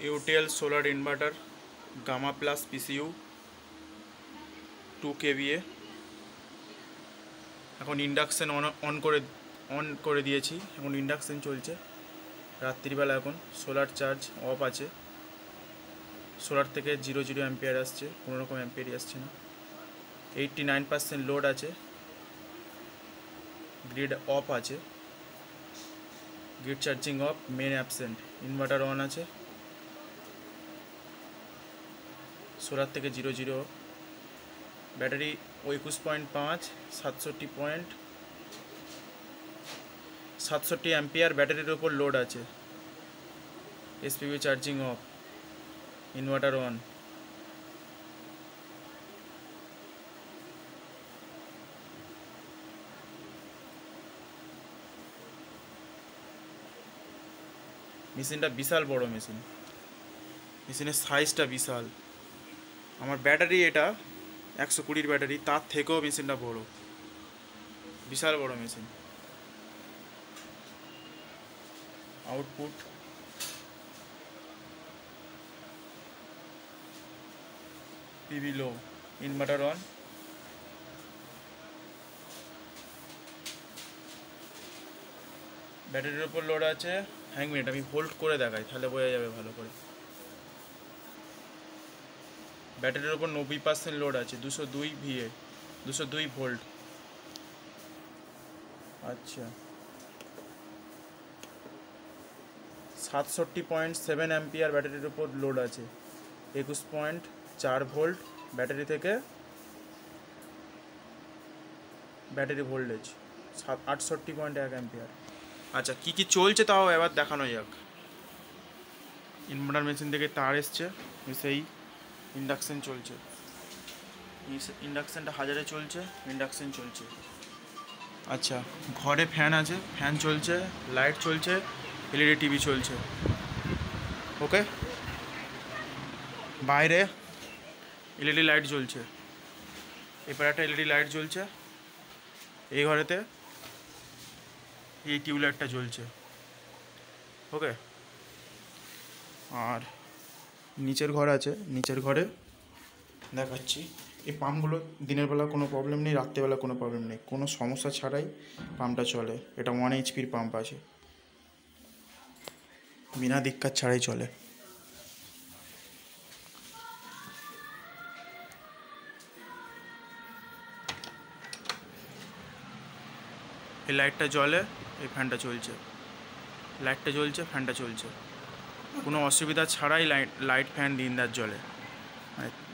UTL solar inverter gamma plus PCU 2 kVA। এখন induction on করে দিয়েছি, এখন ইন্ডাকশান চলছে রাত্রিবেলা। এখন সোলার চার্জ অফ আছে, সোলার থেকে 0 অ্যাম্পিয়ার আসছে, কোনো রকম অ্যাম্পিয়ারই আসছে না। 89% লোড আছে, গ্রিড অফ আছে, grid charging off, main absent, inverter on আছে, সোলার থেকে 0 ব্যাটারি 21.5 67 অ্যাম্পিয়ার ব্যাটারির ওপর লোড আছে। SPB charging off, inverter on. মেশিনটা বিশাল বড় মেশিন, মেশিনের সাইজটা বিশাল। আমার ব্যাটারি এটা 120 ব্যাটারি, তার থেকেও মেশিনটা বড়, বিশাল বড় machine. Output PV low, inverter on. ব্যাটারির ওপর লোড আছে। এক মিনিট আমি ভোল্ট করে দেখাই, তাহলে বোঝা যাবে ভালো করে। ব্যাটারির ওপর 90% লোড আছে, 202 VA, 202 ভোল্ট। আচ্ছা, 67.7 অ্যাম্পিয়ার ব্যাটারির ওপর লোড আছে, 21.4 ভোল্ট ব্যাটারি থেকে, ব্যাটারি ভোল্টেজ 68.1 অ্যাম্পিয়ার। আচ্ছা, কী কী চলছে তাও এবার দেখানো যাক। ইনভার্টার মেশিন থেকে তার এসছে, সেই ইন্ডাকশান চলছে, ইন্ডাকশানটা 1000-এ চলছে, ইন্ডাকশান চলছে। আচ্ছা, ঘরে ফ্যান আছে, ফ্যান চলছে, লাইট চলছে, এলইডি টিভি চলছে। ওকে, বাইরে এলইডি লাইট জ্বলছে, এরপর একটা এলইডি লাইট জ্বলছে, এই ঘরেতে এই টিউবলাইটটা জ্বলছে। ওকে, আর নিচের ঘর আছে, নিচের ঘরে দেখাচ্ছি। এই পাম্পগুলো দিনের বেলা কোনো প্রবলেম নেই, রাত্রেবেলা কোনো প্রবলেম নেই, কোনো সমস্যা ছাড়াই পাম্পটা চলে। এটা 1 HP পাম্প আছে, বিনা দিক্কত ছাড়াই চলে। এই লাইটটা জ্বলে, এই ফ্যানটা চলছে, লাইটটা জ্বলছে, ফ্যানটা চলছে, কোনো অসুবিধা ছাড়াই লাইট ফ্যান দিনরাত জ্বলে।